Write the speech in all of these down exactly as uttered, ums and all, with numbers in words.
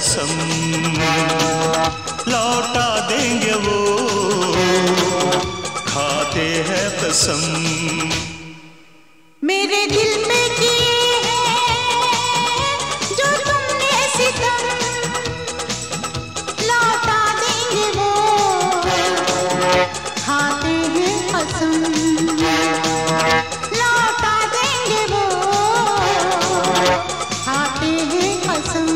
कसम, लौटा देंगे वो, खाते हैं कसम। मेरे दिल पे किए हैं जो तुमने सितम, लौटा देंगे वो, खाते हैं कसम, लौटा देंगे वो, खाते हैं कसम।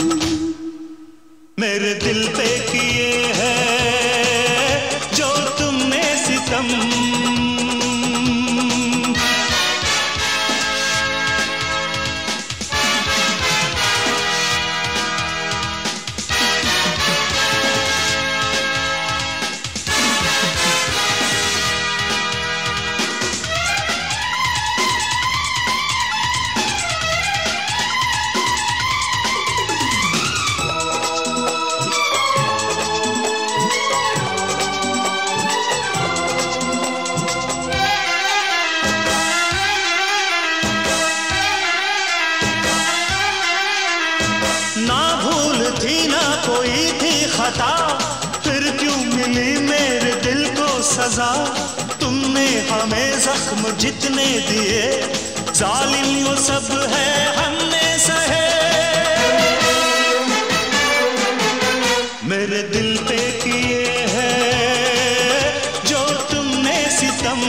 मेरे दिल पे किए हैं जो तुमने सितम, खता, फिर क्यों मिली मेरे दिल को सजा। तुमने हमें जख्म जितने दिए, जालिम वो सब है हमने सहे। मेरे दिल पे किए हैं जो तुमने सितम,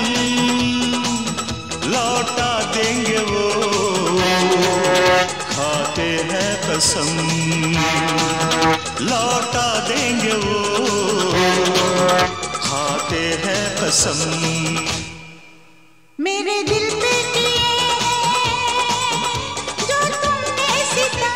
लौटा देंगे वो, खाते हैं कसम, लौटा देंगे वो, खाते हैं कसम। मेरे दिल पे किए हैं जो तुमने सितम,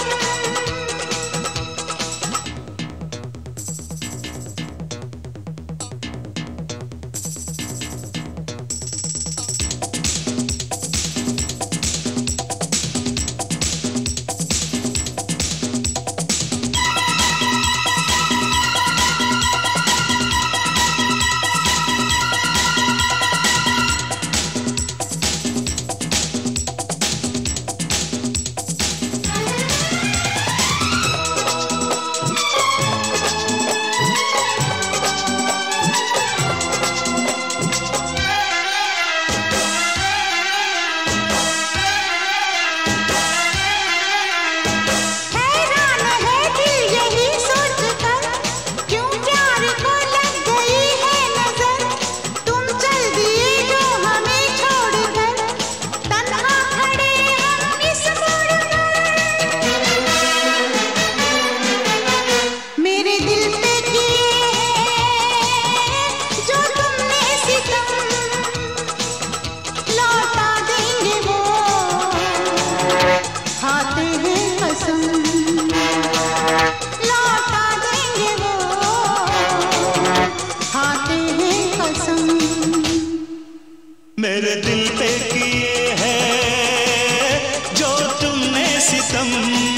मेरे दिल पे किए हैं जो तुमने सितम,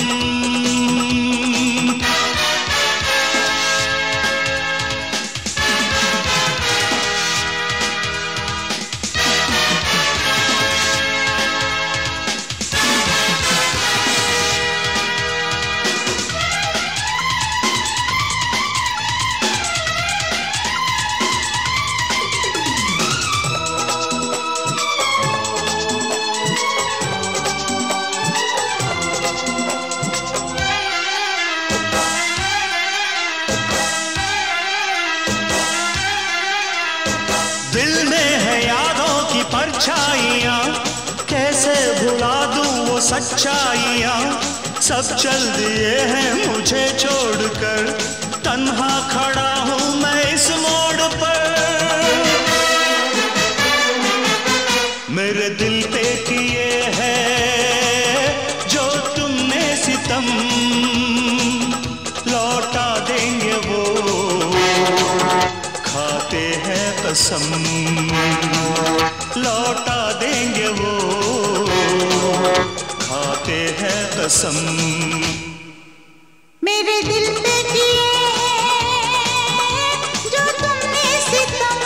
परछाइयाँ कैसे भुला दूँ वो सच्चाइयाँ। सब चल दिए हैं मुझे छोड़कर, तन्हा खड़ा हूँ मैं इस मोड़ पर। मेरे दिल पे किए हैं जो तुमने सितम, लौटा देंगे वो, खाते हैं कसम, लौटा देंगे वो, खाते हैं कसम। मेरे दिल पे किए हैं जो तुमने सितम,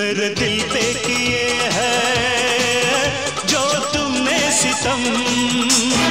मेरे दिल पे किए है जो तुमने सितम।